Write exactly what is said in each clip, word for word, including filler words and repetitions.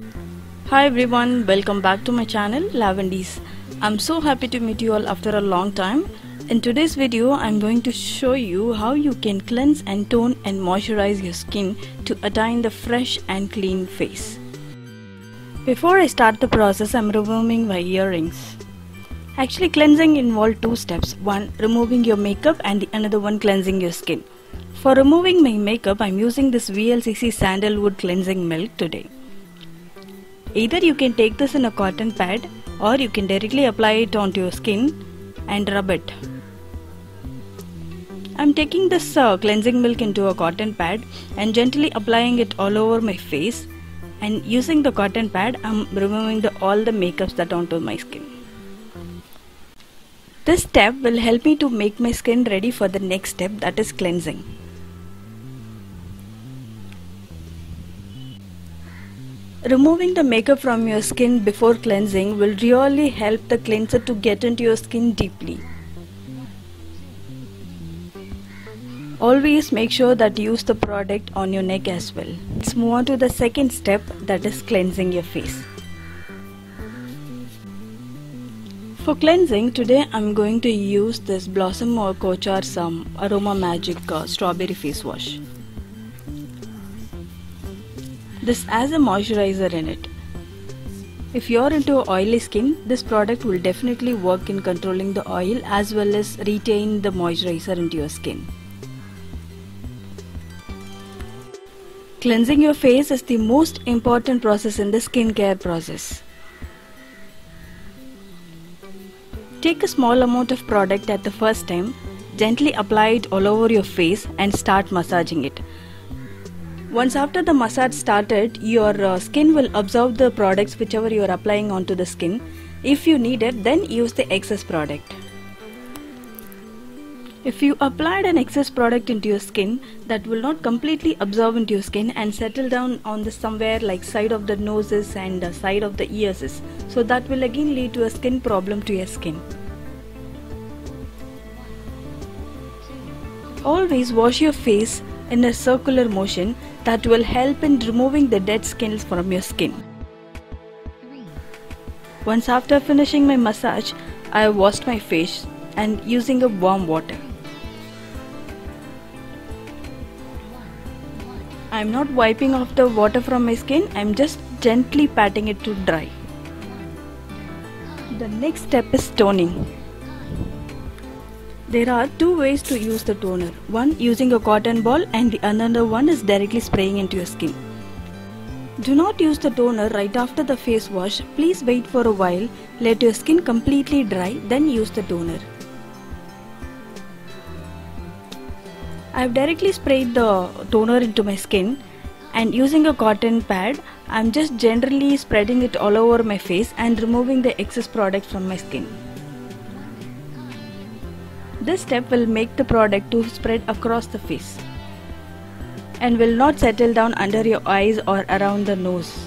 Hi everyone, welcome back to my channel Lavandis. I'm so happy to meet you all after a long time. In today's video, I'm going to show you how you can cleanse and tone and moisturize your skin to attain the fresh and clean face. Before I start the process, I'm removing my earrings. Actually, cleansing involves two steps. One, removing your makeup, and the another one, cleansing your skin. For removing my makeup, I'm using this V L C C Sandalwood Cleansing Milk today. Either you can take this in a cotton pad or you can directly apply it onto your skin and rub it. I'm taking this uh, cleansing milk into a cotton pad and gently applying it all over my face, and using the cotton pad I'm removing the, all the makeups that onto my skin. This step will help me to make my skin ready for the next step, that is cleansing. Removing the makeup from your skin before cleansing will really help the cleanser to get into your skin deeply. Always make sure that you use the product on your neck as well. Let's move on to the second step, that is cleansing your face. For cleansing, today I'm going to use this Blossom or Kochar's um, Aroma Magic uh, Strawberry Face Wash. This has a moisturizer in it. If you're into oily skin, this product will definitely work in controlling the oil as well as retain the moisturizer into your skin. Cleansing your face is the most important process in the skincare process. Take a small amount of product at the first time, gently apply it all over your face and start massaging it. Once after the massage started, your uh, skin will absorb the products whichever you are applying onto the skin. If you need it, then use the excess product. If you applied an excess product into your skin, that will not completely absorb into your skin and settle down on the somewhere like side of the noses and the side of the ears. So that will again lead to a skin problem to your skin. Always wash your face in a circular motion. That will help in removing the dead skin from your skin. Once after finishing my massage, I washed my face and using a warm water. I am not wiping off the water from my skin, I am just gently patting it to dry. The next step is toning. There are two ways to use the toner. One using a cotton ball and the another one is directly spraying into your skin. Do not use the toner right after the face wash. Please wait for a while, let your skin completely dry, then use the toner. I have directly sprayed the toner into my skin, and using a cotton pad, I am just generally spreading it all over my face and removing the excess product from my skin. This step will make the product to spread across the face and will not settle down under your eyes or around the nose.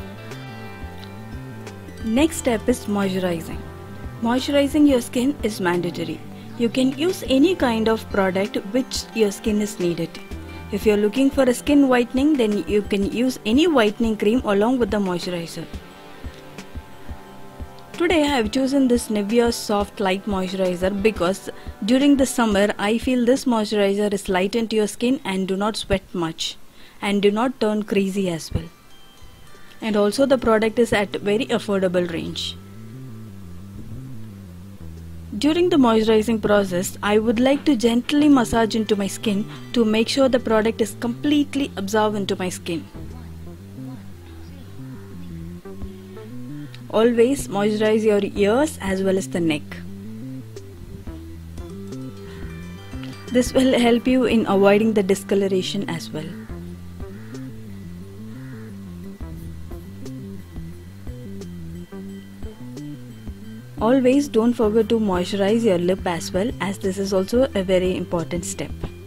Next step is moisturizing. Moisturizing your skin is mandatory. You can use any kind of product which your skin is needed. If you are looking for a skin whitening, then you can use any whitening cream along with the moisturizer. Today I have chosen this Nivea Soft Light Moisturizer because during the summer I feel this moisturizer is light into your skin and do not sweat much and do not turn greasy as well. And also the product is at very affordable range. During the moisturizing process, I would like to gently massage into my skin to make sure the product is completely absorbed into my skin. Always moisturize your ears as well as the neck. This will help you in avoiding the discoloration as well. Always don't forget to moisturize your lip as well, as this is also a very important step.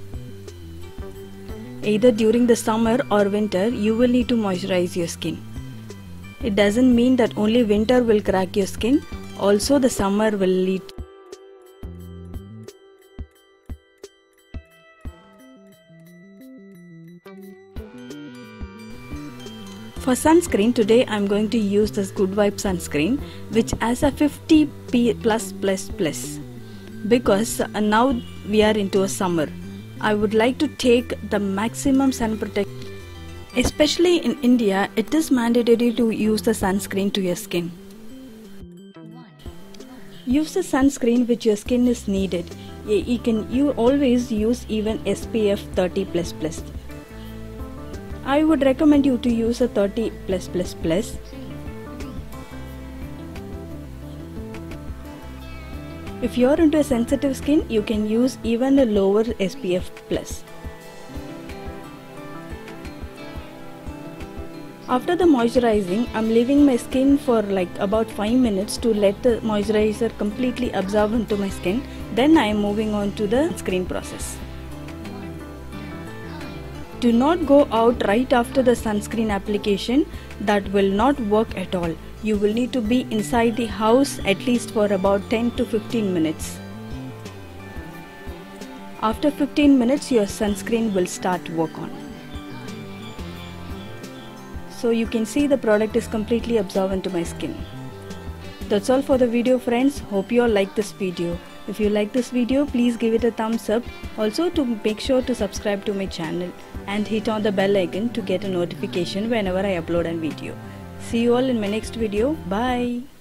Either during the summer or winter, you will need to moisturize your skin. It doesn't mean that only winter will crack your skin, also the summer will lead. For sunscreen, today I'm going to use this Good Vibe sunscreen, which has a fifty P plus plus plus. Because uh, now we are into a summer, I would like to take the maximum sun protection. Especially in India, it is mandatory to use the sunscreen to your skin. Use the sunscreen which your skin is needed. You can you always use even S P F thirty plus plus. I would recommend you to use a thirty plus plus plus. If you are into a sensitive skin, you can use even a lower S P F plus. After the moisturizing, I'm leaving my skin for like about five minutes to let the moisturizer completely absorb into my skin. Then I am moving on to the sunscreen process. Do not go out right after the sunscreen application. That will not work at all. You will need to be inside the house at least for about ten to fifteen minutes. After fifteen minutes, your sunscreen will start work on. So you can see the product is completely absorbed into my skin. That's all for the video, friends. Hope you all like this video. If you like this video, please give it a thumbs up. Also, to make sure to subscribe to my channel and hit on the bell icon to get a notification whenever I upload a video. See you all in my next video. Bye.